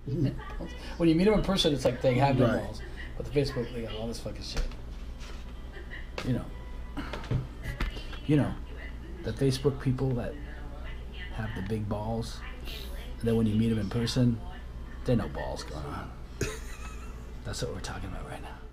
When you meet them in person, it's like they have no Right. balls. But the Facebook, they got all this fucking shit. You know. You know, the Facebook people that have the big balls, and then when you meet them in person, there are no balls going on. That's what we're talking about right now.